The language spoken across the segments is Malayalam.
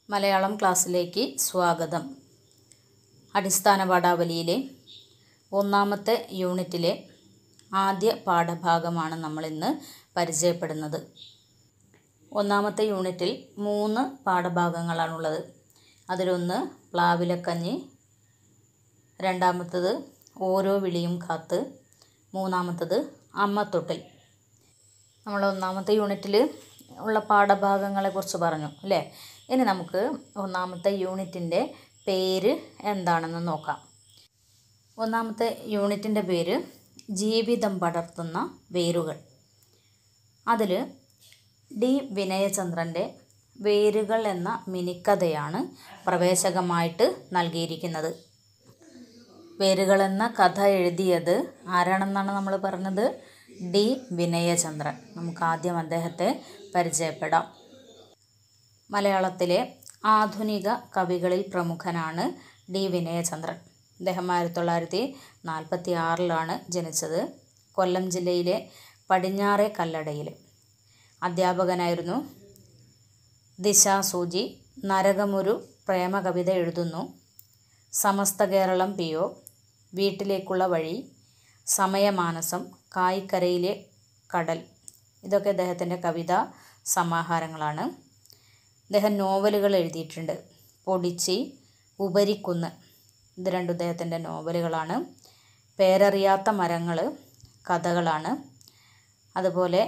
മലയാളം ക്ലാസ്സിലേക്ക് സ്വാഗതം. അടിസ്ഥാന പാഠാവലിയിലെ ഒന്നാമത്തെ യൂണിറ്റിലെ ആദ്യ പാഠഭാഗമാണ് നമ്മളിന്ന് പരിചയപ്പെടുന്നത്. ഒന്നാമത്തെ യൂണിറ്റിൽ 3 പാഠഭാഗങ്ങളാണുള്ളത്. അതിലൊന്ന് പ്ലാവിലക്കഞ്ഞി, രണ്ടാമത്തത് ഓരോ വിളിയും കാത്ത്, മൂന്നാമത്തത് അമ്മത്തൊട്ടിൽ. നമ്മൾ ഒന്നാമത്തെ യൂണിറ്റിൽ ഉള്ള പാഠഭാഗങ്ങളെക്കുറിച്ച് പറഞ്ഞു അല്ലേ. ഇനി നമുക്ക് ഒന്നാമത്തെ യൂണിറ്റിൻ്റെ പേര് എന്താണെന്ന് നോക്കാം. ഒന്നാമത്തെ യൂണിറ്റിൻ്റെ പേര് ജീവിതം പടർത്തുന്ന വേരുകൾ. അതിൽ ഡി വിനയചന്ദ്രൻ്റെ വേരുകൾ എന്ന മിനിക്കഥയാണ് പ്രവേശകമായിട്ട് നൽകിയിരിക്കുന്നത്. വേരുകൾ എന്ന കഥ എഴുതിയത് ആരാണെന്നാണ് നമ്മൾ പറഞ്ഞത്? ഡി വിനയചന്ദ്രൻ. നമുക്ക് ആദ്യം അദ്ദേഹത്തെ പരിചയപ്പെടാം. മലയാളത്തിലെ ആധുനിക കവികളിൽ പ്രമുഖനാണ് ഡി വിനയചന്ദ്രൻ. അദ്ദേഹം 1946 ജനിച്ചത്. കൊല്ലം ജില്ലയിലെ പടിഞ്ഞാറെ കല്ലടയിൽ. അധ്യാപകനായിരുന്നു. ദിശാസൂചി, നരകമൊരു പ്രേമകവിത എഴുതുന്നു, സമസ്ത കേരളം PO, വീട്ടിലേക്കുള്ള വഴി, സമയമാനസം, കായ്ക്കരയിലെ കടൽ, ഇതൊക്കെ അദ്ദേഹത്തിൻ്റെ കവിതാ സമാഹാരങ്ങളാണ്. അദ്ദേഹം നോവലുകൾ എഴുതിയിട്ടുണ്ട്. പൊടിച്ചി, ഉപരിക്കുന്ന്, ഇത് രണ്ടും അദ്ദേഹത്തിൻ്റെ നോവലുകളാണ്. പേരറിയാത്ത മരങ്ങൾ കഥകളാണ്. അതുപോലെ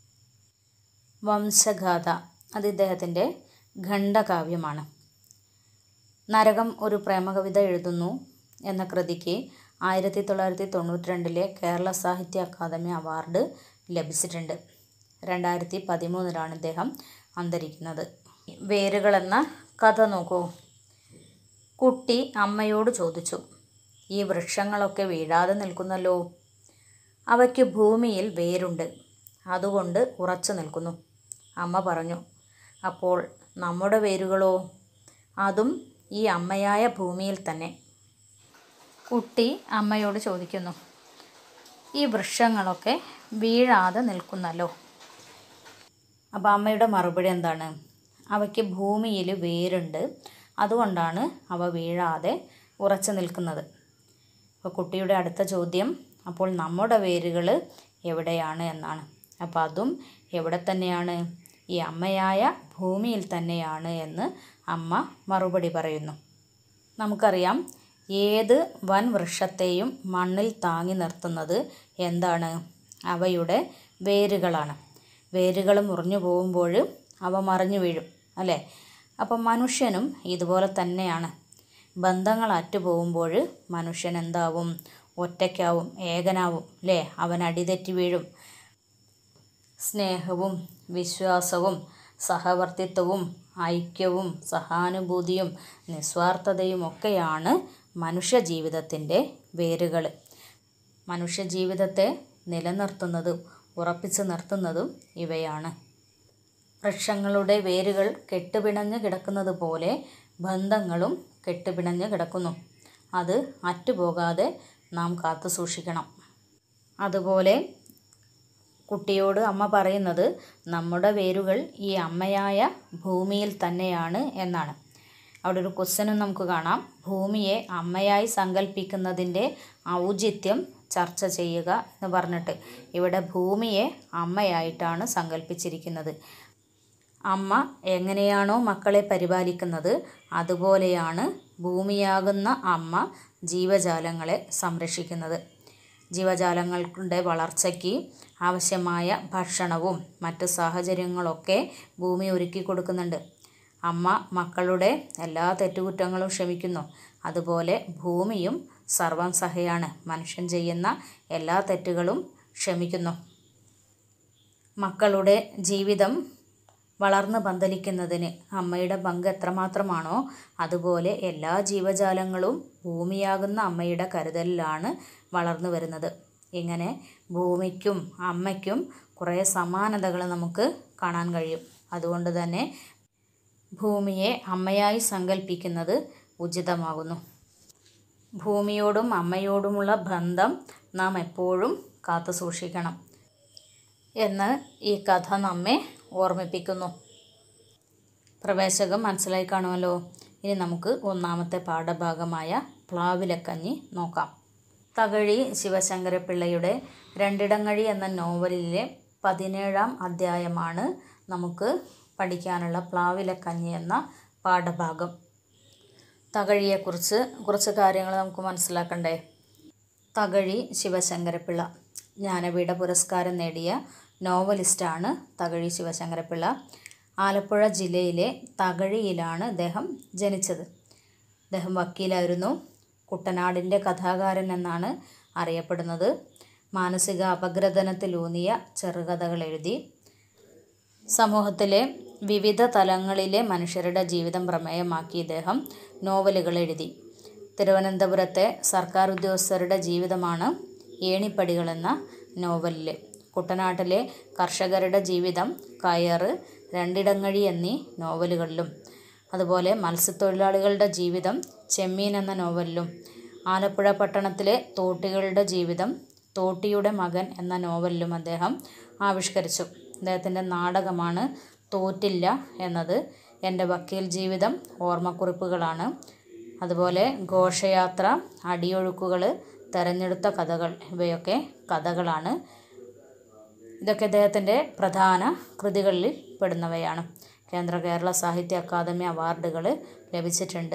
വംശഗാഥ, അത് ഇദ്ദേഹത്തിൻ്റെ ഖണ്ഡകാവ്യമാണ്. നരകം ഒരു പ്രേമകവിത എഴുതുന്നു എന്ന കൃതിക്ക് 1992 കേരള സാഹിത്യ അക്കാദമി അവാർഡ് ലഭിച്ചിട്ടുണ്ട്. 2013 ഇദ്ദേഹം അന്തരിക്കുന്നത്. വേരുകൾ എന്ന കഥ നോക്കൂ. കുട്ടി അമ്മയോട് ചോദിച്ചു, ഈ വൃക്ഷങ്ങളൊക്കെ വീഴാതെ നിൽക്കുന്നല്ലോ, അവയ്ക്ക് ഭൂമിയിൽ വേരുണ്ട്, അതുകൊണ്ട് ഉറച്ചു നിൽക്കുന്നു. അമ്മ പറഞ്ഞു, അപ്പോൾ നമ്മുടെ വേരുകളോ? അതും ഈ അമ്മയായ ഭൂമിയിൽ തന്നെ. കുട്ടി അമ്മയോട് ചോദിക്കുന്നു, ഈ വൃക്ഷങ്ങളൊക്കെ വീഴാതെ നിൽക്കുന്നല്ലോ. അപ്പോൾ അമ്മയുടെ മറുപടി എന്താണ്? അവയ്ക്ക് ഭൂമിയിൽ വേരുണ്ട്, അതുകൊണ്ടാണ് അവ വീഴാതെ ഉറച്ചു നിൽക്കുന്നത്. അപ്പോൾ കുട്ടിയുടെ അടുത്ത ചോദ്യം, അപ്പോൾ നമ്മുടെ വേരുകൾ എവിടെയാണ് എന്നാണ്. അപ്പോൾ അതും എവിടെ തന്നെയാണ്? ഈ അമ്മയായ ഭൂമിയിൽ തന്നെയാണ് എന്ന് അമ്മ മറുപടി പറയുന്നു. നമുക്കറിയാം, ഏത് വൻ വൃക്ഷത്തെയും മണ്ണിൽ താങ്ങി നിർത്തുന്നത് എന്താണ്? അവയുടെ വേരുകളാണ്. വേരുകൾ മുറിഞ്ഞു പോകുമ്പോൾ അവ മറിഞ്ഞു വീഴും അല്ലേ. അപ്പം മനുഷ്യനും ഇതുപോലെ തന്നെയാണ്. ബന്ധങ്ങൾ അറ്റുപോകുമ്പോൾ മനുഷ്യൻ എന്താവും? ഒറ്റയ്ക്കാവും, ഏകനാവും അല്ലേ. അവൻ അടിതെറ്റി വീഴും. സ്നേഹവും വിശ്വാസവും സഹവർത്തിത്വവും ഐക്യവും സഹാനുഭൂതിയും നിസ്വാർത്ഥതയും ഒക്കെയാണ് മനുഷ്യജീവിതത്തിൻ്റെ വേരുകൾ. മനുഷ്യജീവിതത്തെ നിലനിർത്തുന്നതും ഉറപ്പിച്ചു നിർത്തുന്നതും ഇവയാണ്. വൃക്ഷങ്ങളുടെ വേരുകൾ കെട്ടുപിണഞ്ഞ് കിടക്കുന്നത് പോലെ ബന്ധങ്ങളും കെട്ടുപിണഞ്ഞ് കിടക്കുന്നു. അത് അറ്റുപോകാതെ നാം കാത്തു സൂക്ഷിക്കണം. അതുപോലെ കുട്ടിയോട് അമ്മ പറയുന്നത് നമ്മുടെ വേരുകൾ ഈ അമ്മയായ ഭൂമിയിൽ തന്നെയാണ് എന്നാണ്. അവിടെ ഒരു ക്വസ്റ്റ്യനും നമുക്ക് കാണാം. ഭൂമിയെ അമ്മയായി സങ്കല്പിക്കുന്നതിൻ്റെ ഔചിത്യം ചർച്ച ചെയ്യുക എന്ന് പറഞ്ഞിട്ട് ഇവിടെ ഭൂമിയെ അമ്മയായിട്ടാണ് സങ്കല്പിച്ചിരിക്കുന്നത്. അമ്മ എങ്ങനെയാണോ മക്കളെ പരിപാലിക്കുന്നത്, അതുപോലെയാണ് ഭൂമിയാകുന്ന അമ്മ ജീവജാലങ്ങളെ സംരക്ഷിക്കുന്നത്. ജീവജാലങ്ങളുടെ വളർച്ചയ്ക്ക് ആവശ്യമായ ഭക്ഷണവും മറ്റ് സാഹചര്യങ്ങളൊക്കെ ഭൂമി ഒരുക്കി കൊടുക്കുന്നുണ്ട്. അമ്മ മക്കളുടെ എല്ലാ തെറ്റുകുറ്റങ്ങളും ക്ഷമിക്കുന്നു. അതുപോലെ ഭൂമിയും സർവം സഹയാണ്. മനുഷ്യൻ ചെയ്യുന്ന എല്ലാ തെറ്റുകളും ക്ഷമിക്കുന്നു. മക്കളുടെ ജീവിതം വളർന്ന് പന്തലിക്കുന്നതിന് അമ്മയുടെ പങ്ക് എത്രമാത്രമാണോ, അതുപോലെ എല്ലാ ജീവജാലങ്ങളും ഭൂമിയാകുന്ന അമ്മയുടെ കരുതലിലാണ് വളർന്നു വരുന്നത്. ഇങ്ങനെ ഭൂമിക്കും അമ്മയ്ക്കും കുറേ സമാനതകൾ നമുക്ക് കാണാൻ കഴിയും. അതുകൊണ്ട് തന്നെ ഭൂമിയെ അമ്മയായി സങ്കല്പിക്കുന്നത് ഉചിതമാകുന്നു. ഭൂമിയോടും അമ്മയോടുമുള്ള ബന്ധം നാം എപ്പോഴും കാത്തു സൂക്ഷിക്കണം എന്ന് ഈ കഥ നമ്മെ ഓർമ്മിപ്പിക്കുന്നു. പ്രവേശകം മനസ്സിലായി കാണുമല്ലോ. ഇനി നമുക്ക് ഒന്നാമത്തെ പാഠഭാഗമായ പ്ലാവിലക്കഞ്ഞി നോക്കാം. തകഴി ശിവശങ്കരപ്പിള്ളയുടെ രണ്ടിടങ്ങഴി എന്ന നോവലിലെ 17-ാം അധ്യായമാണ് നമുക്ക് പഠിക്കാനുള്ള പ്ലാവിലക്കഞ്ഞി എന്ന പാഠഭാഗം. തകഴിയെക്കുറിച്ച് കുറച്ച് കാര്യങ്ങൾ നമുക്ക് മനസ്സിലാക്കണ്ടേ. തകഴി ശിവശങ്കരപ്പിള്ള ജ്ഞാനപീഠ പുരസ്കാരം നേടിയ നോവലിസ്റ്റാണ് തകഴി ശിവശങ്കരപ്പിള്ള. ആലപ്പുഴ ജില്ലയിലെ തകഴിയിലാണ് അദ്ദേഹം ജനിച്ചത്. അദ്ദേഹം വക്കീലായിരുന്നു. കുട്ടനാടിൻ്റെ കഥാകാരൻ എന്നാണ് അറിയപ്പെടുന്നത്. മാനസിക അപഗ്രഥനത്തിലൂന്നിയ ചെറുകഥകൾ എഴുതി. സമൂഹത്തിലെ വിവിധ തലങ്ങളിലെ മനുഷ്യരുടെ ജീവിതം പ്രമേയമാക്കി ഇദ്ദേഹം നോവലുകൾ എഴുതി. തിരുവനന്തപുരത്തെ സർക്കാർ ഉദ്യോഗസ്ഥരുടെ ജീവിതമാണ് ഏണിപ്പടികൾ എന്ന നോവലിൽ. കുട്ടനാട്ടിലെ കർഷകരുടെ ജീവിതം കയറ്, രണ്ടിടങ്ങഴി എന്നീ നോവലുകളിലും, അതുപോലെ മത്സ്യത്തൊഴിലാളികളുടെ ജീവിതം ചെമ്മീൻ എന്ന നോവലിലും, ആലപ്പുഴ പട്ടണത്തിലെ തോട്ടികളുടെ ജീവിതം തോട്ടിയുടെ മകൻ എന്ന നോവലിലും അദ്ദേഹം ആവിഷ്കരിച്ചു. അദ്ദേഹത്തിൻ്റെ നാടകമാണ് തോറ്റില്ല എന്നത്. എൻ്റെ വക്കീൽ ജീവിതം ഓർമ്മക്കുറിപ്പുകളാണ്. അതുപോലെ ഘോഷയാത്ര, അടിയൊഴുക്കുകൾ, തെരഞ്ഞെടുത്ത കഥകൾ ഇവയൊക്കെ കഥകളാണ്. ഇതൊക്കെ അദ്ദേഹത്തിൻ്റെ പ്രധാന കൃതികളിൽ പെടുന്നവയാണ്. കേരള സാഹിത്യ അക്കാദമി അവാർഡുകൾ ലഭിച്ചിട്ടുണ്ട്.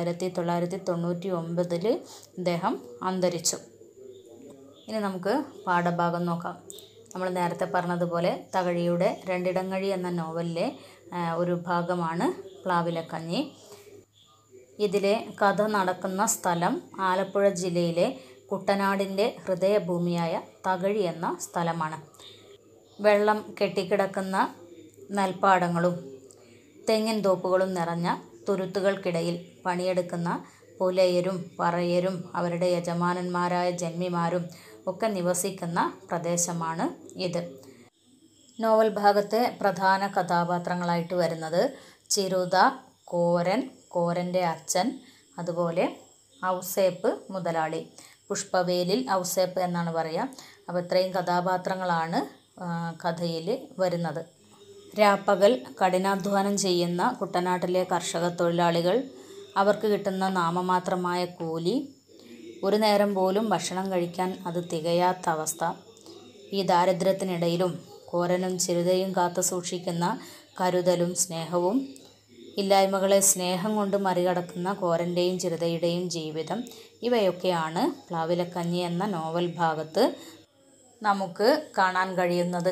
1999 ഇദ്ദേഹം അന്തരിച്ചു. ഇനി നമുക്ക് പാഠഭാഗം നോക്കാം. നമ്മൾ നേരത്തെ പറഞ്ഞതുപോലെ തകഴിയുടെ രണ്ടിടങ്ങഴി എന്ന നോവലിലെ ഒരു ഭാഗമാണ് പ്ലാവിലക്കഞ്ഞി. ഇതിലെ കഥ നടക്കുന്ന സ്ഥലം ആലപ്പുഴ ജില്ലയിലെ കുട്ടനാടിൻ്റെ ഹൃദയഭൂമിയായ തകഴി എന്ന സ്ഥലമാണ്. വെള്ളം കെട്ടിക്കിടക്കുന്ന നെൽപ്പാടങ്ങളും തെങ്ങിൻ തോപ്പുകളും നിറഞ്ഞ തുരുത്തുകൾക്കിടയിൽ പണിയെടുക്കുന്ന പുലയരും പറയരും അവരുടെ യജമാനന്മാരായ ജന്മിമാരും ഒക്കെ നിവസിക്കുന്ന പ്രദേശമാണ് ഇത്. നോവൽ ഭാഗത്തെ പ്രധാന കഥാപാത്രങ്ങളായിട്ട് വരുന്നത് ചിരുത, കോരൻ, കോരൻ്റെ അച്ഛൻ, അതുപോലെ ഔസേപ്പ് മുതലാളി. പുഷ്പവേലിൽ ഔസേപ്പ് എന്നാണ് പറയുക. അപ്പോൾ ഇത്രയും കഥാപാത്രങ്ങളാണ് കഥയിൽ വരുന്നത്. രാപ്പകൽ കഠിനാധ്വാനം ചെയ്യുന്ന കുട്ടനാട്ടിലെ കർഷക തൊഴിലാളികൾ, അവർക്ക് കിട്ടുന്ന നാമമാത്രമായ കൂലി, ഒരു നേരം പോലും ഭക്ഷണം കഴിക്കാൻ അത് തികയാത്ത അവസ്ഥ. ഈ ദാരിദ്ര്യത്തിനിടയിലും കോരനും ചിരുതയും കാത്തു സൂക്ഷിക്കുന്ന കരുതലും സ്നേഹവും, ഇല്ലായ്മകളെ സ്നേഹം കൊണ്ട് മറികടക്കുന്ന കോരൻ്റെയും ചിരുതയുടെയും ജീവിതം, ഇവയൊക്കെയാണ് പ്ലാവിലക്കഞ്ഞി എന്ന നോവൽ ഭാഗത്ത് നമുക്ക് കാണാൻ കഴിയുന്നത്.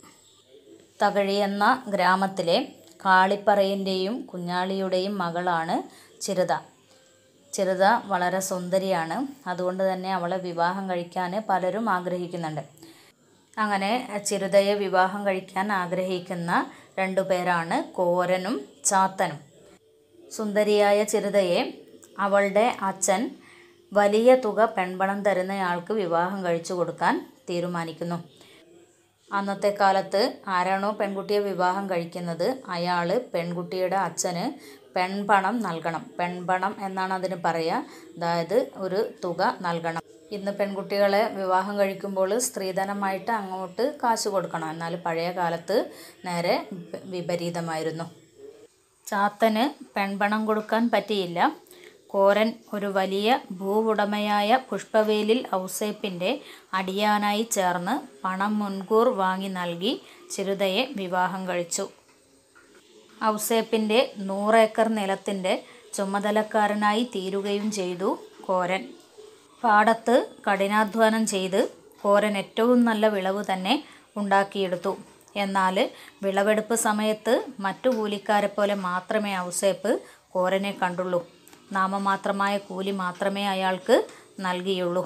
തകഴി എന്ന ഗ്രാമത്തിലെ കാളിപ്പറയിൻ്റെയും കുഞ്ഞാളിയുടെയും മകളാണ് ചിരുത. ചിരുത വളരെ സുന്ദരിയാണ്. അതുകൊണ്ട് തന്നെ അവളെ വിവാഹം കഴിക്കാൻ പലരും ആഗ്രഹിക്കുന്നുണ്ട്. അങ്ങനെ ചിരുതയെ വിവാഹം കഴിക്കാൻ ആഗ്രഹിക്കുന്ന 2 പേരാണ് കോരനും ചാത്തനും. സുന്ദരിയായ ചിരുതയെ അവളുടെ അച്ഛൻ വലിയ തുക പെൺപണം തരുന്നയാൾക്ക് വിവാഹം കഴിച്ചു കൊടുക്കാൻ തീരുമാനിക്കുന്നു. അന്നത്തെ കാലത്ത് ആരാണോ പെൺകുട്ടിയെ വിവാഹം കഴിക്കുന്നത് അയാൾ പെൺകുട്ടിയുടെ അച്ഛന് പെൺപണം നൽകണം. പെൺപണം എന്നാണ് അതിന് പറയുക. അതായത് ഒരു തുക നൽകണം. ഇന്ന് പെൺകുട്ടികളെ വിവാഹം കഴിക്കുമ്പോൾ സ്ത്രീധനമായിട്ട് അങ്ങോട്ട് കാശ് കൊടുക്കണം. എന്നാൽ പഴയ കാലത്ത് നേരെ വിപരീതമായിരുന്നു. ചാത്തന് പെൺപണം കൊടുക്കാൻ പറ്റിയില്ല. കോരൻ ഒരു വലിയ ഭൂവുടമയായ പുഷ്പവേലിൽ ഔസേപ്പിൻ്റെ അടിയാനായി ചേർന്ന് പണം മുൻകൂർ വാങ്ങി നൽകി ചിരുതയെ വിവാഹം കഴിച്ചു. ഔസേപ്പിൻ്റെ 100 ഏക്കർ നിലത്തിൻ്റെ ചുമതലക്കാരനായി തീരുകയും ചെയ്തു കോരൻ. പാടത്ത് കഠിനാധ്വാനം ചെയ്ത് കോരൻ ഏറ്റവും നല്ല വിളവ് തന്നെ ഉണ്ടാക്കിയെടുത്തു. എന്നാൽ വിളവെടുപ്പ് സമയത്ത് മറ്റു കൂലിക്കാരെ പോലെ മാത്രമേ ഔസേപ്പ് കോരനെ കണ്ടുള്ളൂ. നാമമാത്രമായ കൂലി മാത്രമേ അയാൾക്ക് നൽകിയുള്ളൂ.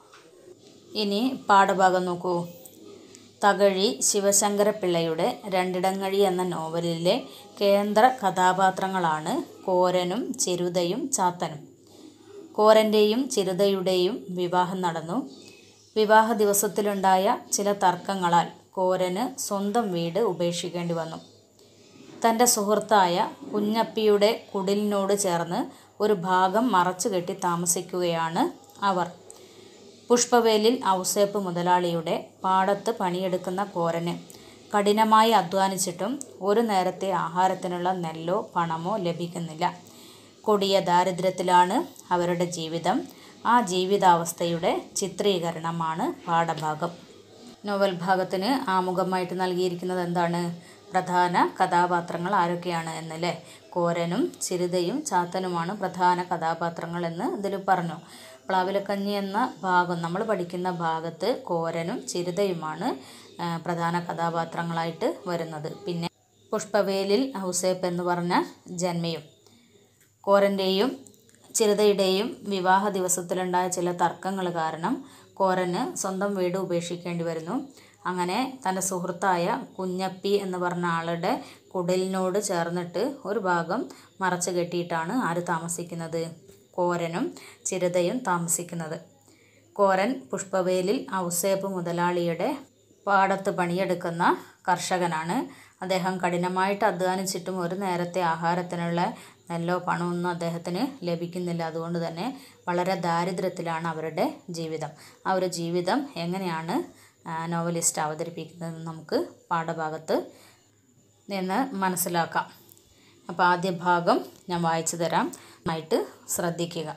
ഇനി പാഠഭാഗം നോക്കൂ. തകഴി ശിവശങ്കരപ്പിള്ളയുടെ രണ്ടിടങ്ങഴി എന്ന നോവലിലെ കേന്ദ്ര കഥാപാത്രങ്ങളാണ് കോരനും ചിരുതയും ചാത്തനും. കോരൻ്റെയും ചിരുതയുടെയും വിവാഹം നടന്നു. വിവാഹ ദിവസത്തിലുണ്ടായ ചില തർക്കങ്ങളാൽ കോരന് സ്വന്തം വീട് ഉപേക്ഷിക്കേണ്ടി വന്നു. തൻ്റെ സുഹൃത്തായ കുഞ്ഞപ്പിയുടെ കുടിലിനോട് ചേർന്ന് ഒരു ഭാഗം മറച്ചുകെട്ടി താമസിക്കുകയാണ് അവർ. പുഷ്പവേലിൽ ഔസേപ്പ് മുതലാളിയുടെ പാടത്ത് പണിയെടുക്കുന്ന കോരന് കഠിനമായി അധ്വാനിച്ചിട്ടും ഒരു നേരത്തെ ആഹാരത്തിനുള്ള നെല്ലോ പണമോ ലഭിക്കുന്നില്ല. കൊടിയ ദാരിദ്ര്യത്തിലാണ് അവരുടെ ജീവിതം. ആ ജീവിതാവസ്ഥയുടെ ചിത്രീകരണമാണ് പാഠഭാഗം. നോവൽ ഭാഗത്തിന് ആമുഖമായിട്ട് നൽകിയിരിക്കുന്നത് എന്താണ്? പ്രധാന കഥാപാത്രങ്ങൾ ആരൊക്കെയാണ് എന്നല്ലേ. കോരനും ചിരുതയും ചാത്തനുമാണ് പ്രധാന കഥാപാത്രങ്ങൾ എന്ന് ഇതിൽ പറഞ്ഞു. പ്ലാവിലക്കഞ്ഞി എന്ന ഭാഗം നമ്മൾ പഠിക്കുന്ന ഭാഗത്ത് കോരനും ചിരുതയുമാണ് പ്രധാന കഥാപാത്രങ്ങളായിട്ട് വരുന്നത്. പിന്നെ പുഷ്പവേലിൽ ഔസേപ്പ് എന്ന് പറഞ്ഞ ജന്മിയും. കോരൻ്റെയും ചിരുതയുടെയും വിവാഹ ദിവസത്തിലുണ്ടായ ചില തർക്കങ്ങൾ കാരണം കോരന് സ്വന്തം വീട് ഉപേക്ഷിക്കേണ്ടി വരുന്നു. അങ്ങനെ തൻ്റെ സുഹൃത്തായ കുഞ്ഞപ്പി എന്ന് പറഞ്ഞ ആളുടെ കുടിലിനോട് ചേർന്നിട്ട് ഒരു ഭാഗം മറച്ചു കെട്ടിയിട്ടാണ് ആര് താമസിക്കുന്നത്? കോരനും ചിരുതയും താമസിക്കുന്നത്. കോരൻ പുഷ്പവേലിൽ ഔസേപ്പ് മുതലാളിയുടെ പാടത്ത് പണിയെടുക്കുന്ന കർഷകനാണ്. അദ്ദേഹം കഠിനമായിട്ട് അധ്വാനിച്ചിട്ടും ഒരു നേരത്തെ ആഹാരത്തിനുള്ള നെല്ലോ പണമൊന്നും അദ്ദേഹത്തിന് ലഭിക്കുന്നില്ല. അതുകൊണ്ട് തന്നെ വളരെ ദാരിദ്ര്യത്തിലാണ് അവരുടെ ജീവിതം. ആ ഒരു ജീവിതം എങ്ങനെയാണ് നോവലിസ്റ്റ് അവതരിപ്പിക്കുന്നതെന്ന് നമുക്ക് പാഠഭാഗത്ത് നിന്ന് മനസ്സിലാക്കാം. അപ്പോൾ ആദ്യ ഭാഗം ഞാൻ വായിച്ചു തരാം, ആയിട്ട് ശ്രദ്ധിക്കുക.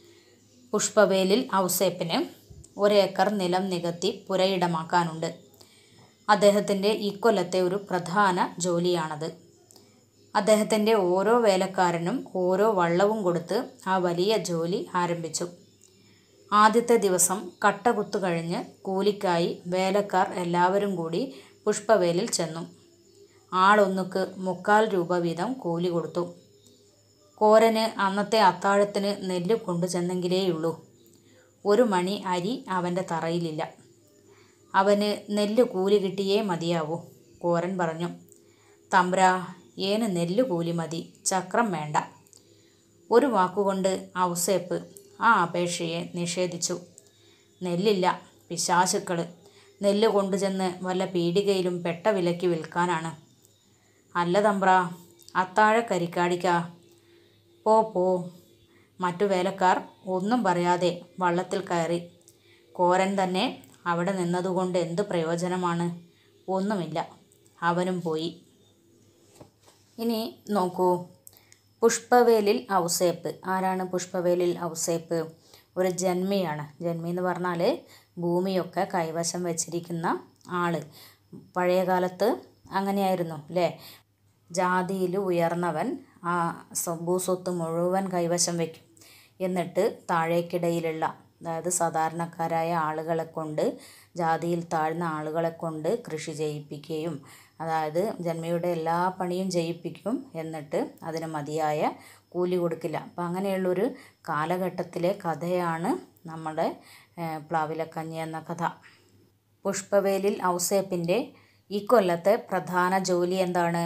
പുഷ്പവേലിൽ ഔസേപ്പിന് 1 ഏക്കർ നിലം നികത്തി പുരയിടമാക്കാനുണ്ട്. അദ്ദേഹത്തിൻ്റെ ഇക്കൊല്ലത്തെ ഒരു പ്രധാന ജോലിയാണത്. അദ്ദേഹത്തിൻ്റെ ഓരോ വേലക്കാരനും ഓരോ വള്ളവും കൊടുത്ത് ആ വലിയ ജോലി ആരംഭിച്ചു. ആദ്യത്തെ ദിവസം കട്ടകുത്തു കഴിഞ്ഞ് കൂലിക്കായി വേലക്കാർ എല്ലാവരും കൂടി പുഷ്പവേലിൽ ചെന്നു. ആളൊന്നുക്ക് 3/4 രൂപ വീതം കൂലി കൊടുത്തു. കോരന് അന്നത്തെ അത്താഴത്തിന് നെല്ല് കൊണ്ടുചെന്നെങ്കിലേയുള്ളൂ. 1 മണി അരി അവൻ്റെ തറയിലില്ല. അവന് നെല്ല് കൂലി കിട്ടിയേ മതിയാവൂ. കോരൻ പറഞ്ഞു, തമ്പ്രാ, ഏന് നെല്ല് കൂലി മതി, ചക്രം വേണ്ട. ഒരു വാക്കുകൊണ്ട് ഔസേപ്പ് ആ അപേക്ഷയെ നിഷേധിച്ചു. നെല്ലില്ല, പിശാചുക്കൾ. നെല്ല് കൊണ്ടുചെന്ന് വല്ല പീടികയിലും പെട്ട വിലയ്ക്ക് വിൽക്കാനാണ്. അല്ല തമ്പ്രാ, അത്താഴക്കരിക്കാടിക്കാ. പോ. മറ്റു വേലക്കാർ ഒന്നും പറയാതെ വള്ളത്തിൽ കയറി. കോരൻ തന്നെ അവിടെ നിന്നതുകൊണ്ട് എന്ത് പ്രയോജനമാണ്? ഒന്നുമില്ല. അവനും പോയി. ഇനി നോക്കൂ, പുഷ്പവേലിൽ ഔസേപ്പ് ആരാണ്? പുഷ്പവേലിൽ ഔസേപ്പ് ഒരു ജന്മിയാണ്. ജന്മി എന്ന് പറഞ്ഞാൽ ഭൂമിയൊക്കെ കൈവശം വെച്ചിരിക്കുന്ന ആൾ. പഴയ കാലത്ത് അങ്ങനെയായിരുന്നു അല്ലേ. ജാതിയിൽ ഉയർന്നവൻ ആ ഭൂസ്വത്ത് മുഴുവൻ കൈവശം വയ്ക്കും. എന്നിട്ട് താഴേക്കിടയിലുള്ള, അതായത് സാധാരണക്കാരായ ആളുകളെ കൊണ്ട്, ജാതിയിൽ താഴ്ന്ന ആളുകളെ കൊണ്ട് കൃഷി ചെയ്യിപ്പിക്കുകയും, അതായത് ജന്മിയുടെ എല്ലാ പണിയും ചെയ്യിപ്പിക്കും. എന്നിട്ട് അതിന് മതിയായ കൂലി കൊടുക്കില്ല. അപ്പം അങ്ങനെയുള്ളൊരു കാലഘട്ടത്തിലെ കഥയാണ് നമ്മുടെ പ്ലാവിലക്കഞ്ഞി എന്ന കഥ. പുഷ്പവേലിൽ ഔസേപ്പിൻ്റെ ഈ കൊല്ലത്തെ പ്രധാന ജോലി എന്താണ്?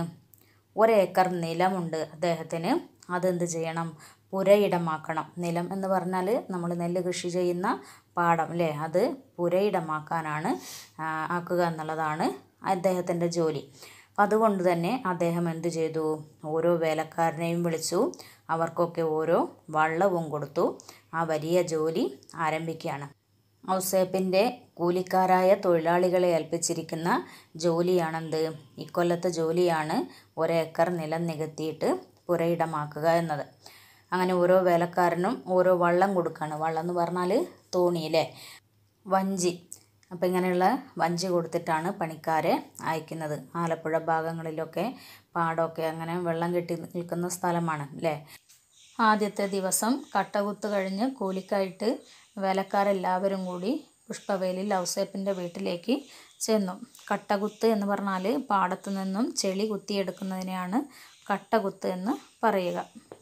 1 ഏക്കർ നിലമുണ്ട് അദ്ദേഹത്തിന്. അതെന്ത് ചെയ്യണം? പുരയിടമാക്കണം. നിലം എന്ന് പറഞ്ഞാൽ നമ്മൾ നെല്ല് കൃഷി ചെയ്യുന്ന പാടം അല്ലേ, അത് പുരയിടമാക്കാനാണ് ആക്കുക എന്നുള്ളതാണ് അദ്ദേഹത്തിൻ്റെ ജോലി. അതുകൊണ്ട് തന്നെ അദ്ദേഹം എന്ത് ചെയ്തു? ഓരോ വേലക്കാരനെയും വിളിച്ചു, അവർക്കൊക്കെ ഓരോ വള്ളവും കൊടുത്തു. ആ വലിയ ജോലി ആരംഭിക്കുകയാണ്. ഔസേപ്പിൻ്റെ കൂലിക്കാരായ തൊഴിലാളികളെ ഏൽപ്പിച്ചിരിക്കുന്ന ജോലിയാണെന്ത്? ഇക്കൊല്ലത്തെ ജോലിയാണ് 1 ഏക്കർ നിലം നികത്തിയിട്ട് പുരയിടമാക്കുക എന്നത്. അങ്ങനെ ഓരോ വേലക്കാരനും ഓരോ വള്ളം കൊടുക്കുകയാണ്. വള്ളം എന്ന് പറഞ്ഞാൽ തോണി അല്ലേ, വഞ്ചി. അപ്പോൾ ഇങ്ങനെയുള്ള വഞ്ചി കൊടുത്തിട്ടാണ് പണിക്കാരെ അയക്കുന്നത്. ആലപ്പുഴ ഭാഗങ്ങളിലൊക്കെ പാടമൊക്കെ അങ്ങനെ വെള്ളം കെട്ടി നിൽക്കുന്ന സ്ഥലമാണ് അല്ലേ. ആദ്യത്തെ ദിവസം കട്ടകുത്ത് കഴിഞ്ഞ് കൂലിക്കായിട്ട് വേലക്കാരെല്ലാവരും കൂടി പുഷ്പവേലിൽ ഔസേപ്പിൻ്റെ വീട്ടിലേക്ക് ചെന്നു. കട്ടകുത്ത് എന്ന് പറഞ്ഞാൽ പാടത്തു നിന്നും ചെളി കുത്തിയെടുക്കുന്നതിനെയാണ് കട്ടകുത്ത് എന്ന് പറയുക.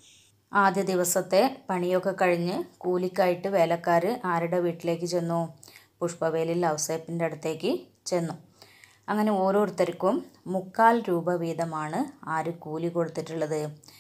ആദ്യ ദിവസത്തെ പണിയൊക്കെ കഴിഞ്ഞ് കൂലിക്കായിട്ട് വേലക്കാർ ആരുടെ വീട്ടിലേക്ക് ചെന്നു? പുഷ്പവേലിൽ ഔസേപ്പിൻ്റെ അടുത്തേക്ക് ചെന്നു. അങ്ങനെ ഓരോരുത്തർക്കും 3/4 രൂപ വീതമാണ് ആര് കൂലി കൊടുത്തിട്ടുള്ളത്?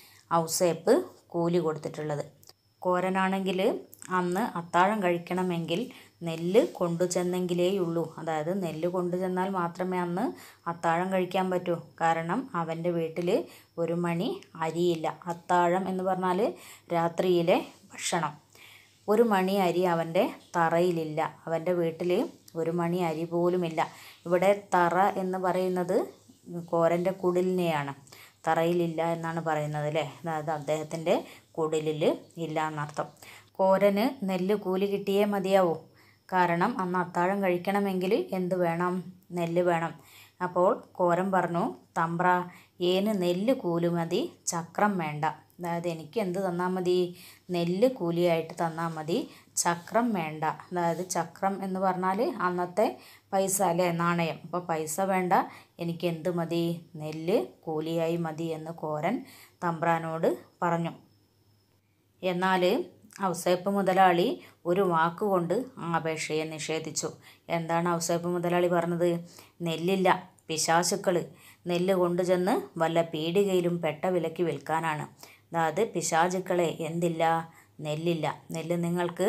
ഔസേപ്പ് കൂലി കൊടുത്തിട്ടുള്ളത്. കോരനാണെങ്കിൽ അന്ന് അത്താഴം കഴിക്കണമെങ്കിൽ നെല്ല് കൊണ്ടുചെന്നെങ്കിലേയുള്ളൂ. അതായത് നെല്ല് കൊണ്ടുചെന്നാൽ മാത്രമേ അന്ന് അത്താഴം കഴിക്കാൻ പറ്റൂ. കാരണം അവൻ്റെ വീട്ടിൽ 1 മണി അരിയില്ല. അത്താഴം എന്ന് പറഞ്ഞാൽ രാത്രിയിലെ ഭക്ഷണം. 1 മണി അരി അവൻ്റെ തറയിലില്ല. അവൻ്റെ വീട്ടിൽ ഒരു മണി അരി പോലുമില്ല. ഇവിടെ തറ എന്ന് പറയുന്നത് കോരൻ്റെ കുടിലിനെയാണ്. തറയിലില്ല എന്നാണ് പറയുന്നത് അല്ലേ. അതായത് അദ്ദേഹത്തിൻ്റെ കുടിലിൽ ഇല്ല എന്നർത്ഥം. കോരന് നെല്ല് കൂലി കിട്ടിയേ മതിയാവൂ. കാരണം അന്ന് അത്താഴം കഴിക്കണമെങ്കിൽ എന്ത് വേണം? നെല്ല് വേണം. അപ്പോൾ കോരൻ പറഞ്ഞു, തമ്പ്ര ഏന് നെല്ല് കൂലി മതി, ചക്രം വേണ്ട. അതായത് എനിക്ക് എന്ത് തന്നാൽ മതി? നെല്ല് കൂലിയായിട്ട് തന്നാൽ മതി, ചക്രം വേണ്ട. അതായത് ചക്രം എന്ന് പറഞ്ഞാൽ അന്നത്തെ പൈസ അല്ലേ, നാണയം. അപ്പോൾ പൈസ വേണ്ട, എനിക്ക് എന്ത് മതി? നെല്ല് കൂലിയായി മതി എന്ന് കോരൻ തമ്പ്രാനോട് പറഞ്ഞു. എന്നാൽ ഔസേപ്പ് മുതലാളി ഒരു വാക്കുകൊണ്ട് ആ അപേക്ഷയെ നിഷേധിച്ചു. എന്താണ് ഔസേപ്പ് മുതലാളി പറഞ്ഞത്? നെല്ലില്ല, പിശാചുക്കൾ നെല്ല് കൊണ്ടുചെന്ന് വല്ല പീടികയിലും പെട്ട വിലയ്ക്ക് വിൽക്കാനാണ്. അതായത് പിശാചുക്കളെ എന്തില്ല? നെല്ലില്ല. നെല്ല് നിങ്ങൾക്ക്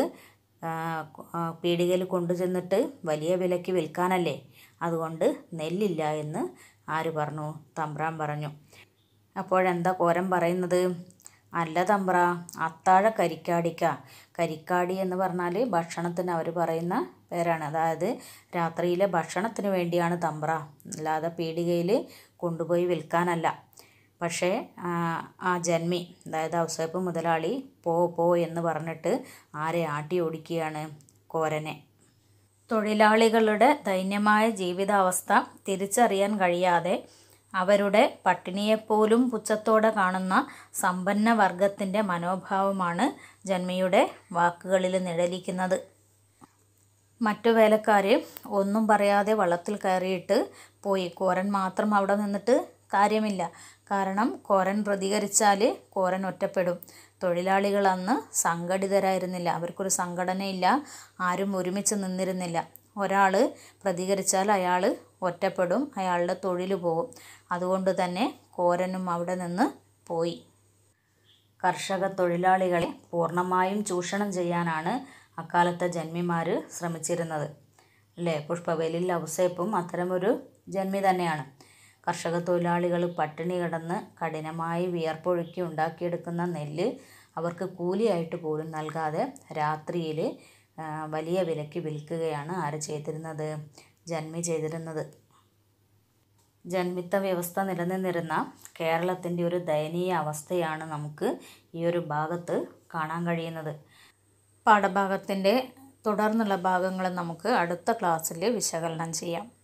പീടികയിൽ കൊണ്ടുചെന്നിട്ട് വലിയ വിലയ്ക്ക് വിൽക്കാനല്ലേ, അതുകൊണ്ട് നെല്ലില്ല എന്ന് ആര് പറഞ്ഞു? തമ്പ്രാൻ പറഞ്ഞു. അപ്പോഴെന്താ കോരൻ പറയുന്നത്? അല്ല തമ്പ്ര, അത്താഴ കരിക്കാടിക്ക. കരിക്കാടി എന്ന് പറഞ്ഞാൽ ഭക്ഷണത്തിന് അവർ പറയുന്ന പേരാണ്. അതായത് രാത്രിയിലെ ഭക്ഷണത്തിന് വേണ്ടിയാണ് തമ്പ്ര, അല്ലാതെ പീടികയിൽ കൊണ്ടുപോയി വിൽക്കാനല്ല. പക്ഷേ ആ ജന്മി, അതായത് ഔസേപ്പ് മുതലാളി പോ എന്ന് പറഞ്ഞിട്ട് ആരെ ആട്ടി ഓടിക്കുകയാണ്? കോരനെ. തൊഴിലാളികളുടെ ദൈന്യമായ ജീവിതാവസ്ഥ തിരിച്ചറിയാൻ കഴിയാതെ അവരുടെ പട്ടിണിയെപ്പോലും പുച്ഛത്തോടെ കാണുന്ന സമ്പന്ന വർഗത്തിൻ്റെ മനോഭാവമാണ് ജന്മിയുടെ വാക്കുകളിൽ നിഴലിക്കുന്നത്. മറ്റു വേലക്കാർ ഒന്നും പറയാതെ വള്ളത്തിൽ കയറിയിട്ട് പോയി. കോരൻ മാത്രം അവിടെ നിന്നിട്ട് കാര്യമില്ല. കാരണം കോരൻ പ്രതികരിച്ചാൽ കോരൻ ഒറ്റപ്പെടും. തൊഴിലാളികൾ അന്ന് സംഘടിതരായിരുന്നില്ല, അവർക്കൊരു സംഘടനയില്ല, ആരും ഒരുമിച്ച് നിന്നിരുന്നില്ല. ഒരാൾ പ്രതികരിച്ചാൽ അയാൾ ഒറ്റപ്പെടും, അയാളുടെ തൊഴിൽ പോകും. അതുകൊണ്ട് തന്നെ കോരനും അവിടെ നിന്ന് പോയി. കർഷക തൊഴിലാളികളെ പൂർണ്ണമായും ചൂഷണം ചെയ്യാനാണ് അക്കാലത്തെ ജന്മിമാർ ശ്രമിച്ചിരുന്നത് അല്ലേ. പുഷ്പവേലിൽ ഔസേപ്പും അത്തരമൊരു ജന്മി തന്നെയാണ്. കർഷക തൊഴിലാളികൾ പട്ടിണി കിടന്ന് കഠിനമായി വിയർപ്പൊഴുക്കി ഉണ്ടാക്കിയെടുക്കുന്ന നെല്ല് അവർക്ക് കൂലിയായിട്ട് പോലും നൽകാതെ രാത്രിയിൽ വലിയ വിലയ്ക്ക് വിൽക്കുകയാണ് ആര് ചെയ്തിരുന്നത്? ജന്മി ചെയ്തിരുന്നത്. ജന്മിത്ത വ്യവസ്ഥ നിലനിന്നിരുന്ന കേരളത്തിൻ്റെ ഒരു ദയനീയ അവസ്ഥയാണ് നമുക്ക് ഈ ഒരു ഭാഗത്ത് കാണാൻ കഴിയുന്നത്. പാഠഭാഗത്തിൻ്റെ തുടർന്നുള്ള ഭാഗങ്ങൾ നമുക്ക് അടുത്ത ക്ലാസ്സിൽ വിശകലനം ചെയ്യാം.